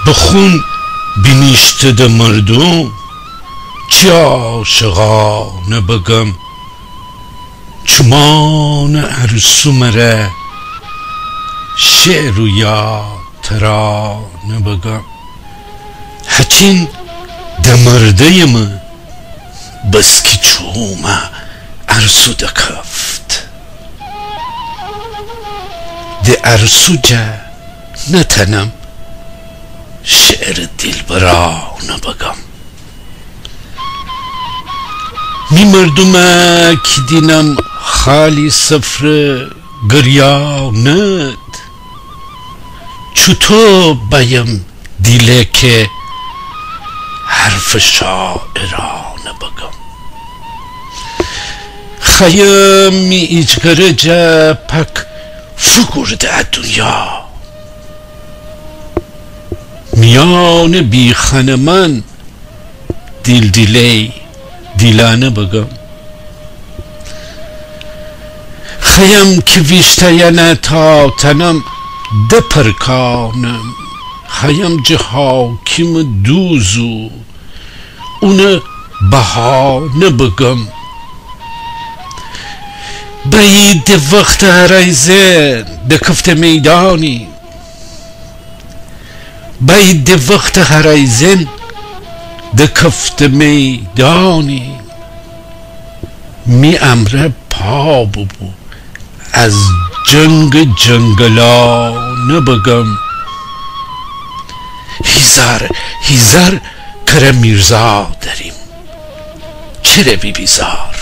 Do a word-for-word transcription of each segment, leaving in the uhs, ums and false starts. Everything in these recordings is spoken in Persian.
بخون بینیشته ده مردم چی عاشقانه بگم چمان عرسو مره شعر و یا ترانه بگم هچین ده مرده ما بس کی چومه عرسو ده کفت ده عرسو جه نتنم شعر دلبرانه بگم می مردمه که دینم خالی سفره گریانت چطور بایم دیله که حرف شاعرانه بگم خیم می ایچگره جه پک فگرده دنیا میان بیخن من دیل دیلی دیلانه بگم خیم که ویشته ینه تا تنم دپرکانم خیم جه حاکم دوزو اونه بهانه بگم باید ده وقت هرایزه ده کفت میدانی باید ده وقت هرایزن ده کفت میدانی می امره پا ببو از جنگ جنگلانه بگم هیزار هیزار کره میرزا داریم چرا بی بیزار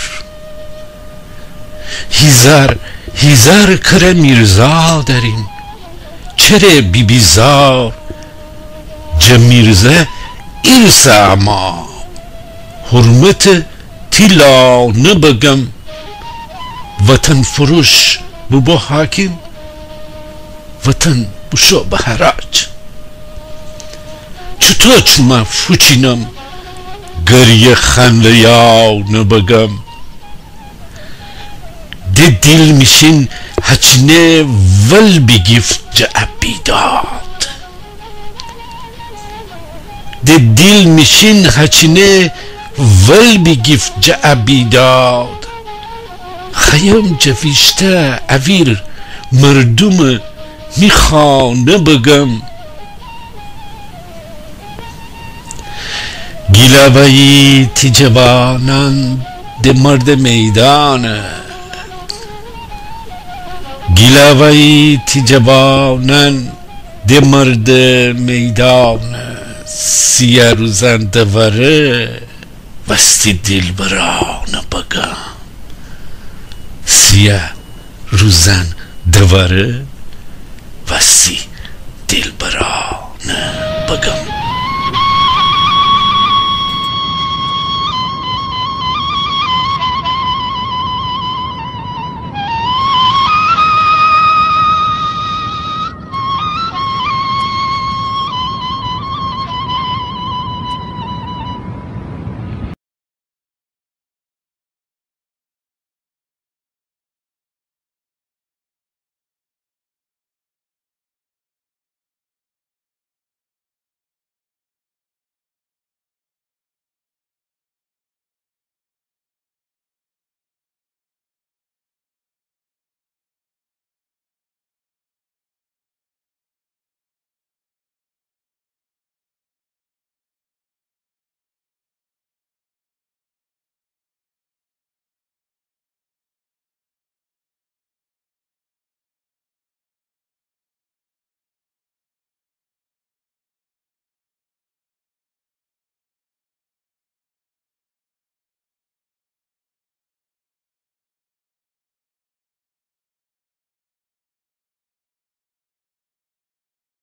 هیزار هیزار کره میرزا داریم چرا بی بیزار جه میرزه ایرسه اما حرمت تیلانه بگم وطن فروش بو حاکم وطن بشو به حراج چطور چما فوچینم گریه خنلیانه بگم ده دیل میشین هچنه ول بگیفت جا بیداد ده دیل میشین هچنه ول بگیفت جا بیداد خیم جویشته اویر مردم میخوانه بگم گیلوی تی جوانان ده مرد میدانه گیلوی تی جوانان ده مرد میدانه سیه روزن دوره وستی دل برانه بگم سیه روزن دوره وستی دل برانه بگم